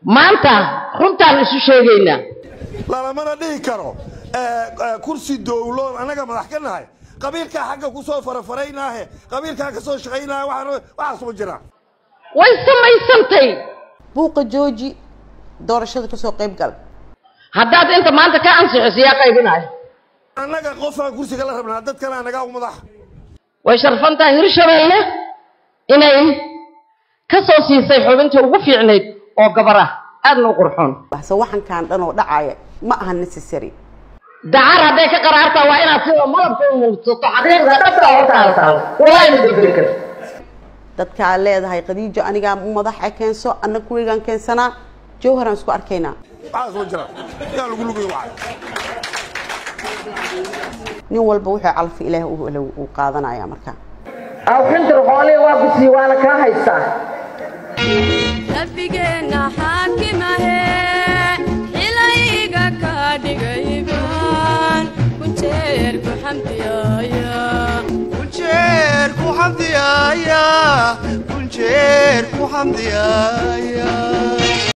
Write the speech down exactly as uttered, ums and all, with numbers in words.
maanta runtaan isu sheegayna la mana dhihi karo ee kursi dawlad anaga madax ka nahay qabiilka xagga ku soo farafareynaahe qabiilka ka soo shaqeynaa waxaan waxa soo jira way samaysantay buuqa jooji doorashada ka soo qayb gal haddaad inta maanta ka ansixiso yaa qaybinay anaga qofaan kursiga la rabnaa dad kale anaga u madax way sharfantaa Hirshabeelle inay ka soo siisay xubinta ugu fiicneed oo gabar ah aad loo qurxoon bas waxan kaan dhan oo dhacaya ma aha necessary dacar haday ka qaraarta waa inaad sida malabka u multo xaqiiqda dhabta oo taal wallahi ma degdeg dadka leedahay qadiijo aniga madax ay keenso anna kuwigan keensana jawharan isku arkayna waxa soo jira yaa lagu lugu waxa nin walba wuxuu calfi ilaahay uu qaadanaya marka aw xintir xooli waa ku sii waana ka haystaa rabbigeena xaakimahe ilayga ka dhigayban kunjeer ku xamdiyaya kunjeer ku xamdiyaya kunjeer ku xamdiyaya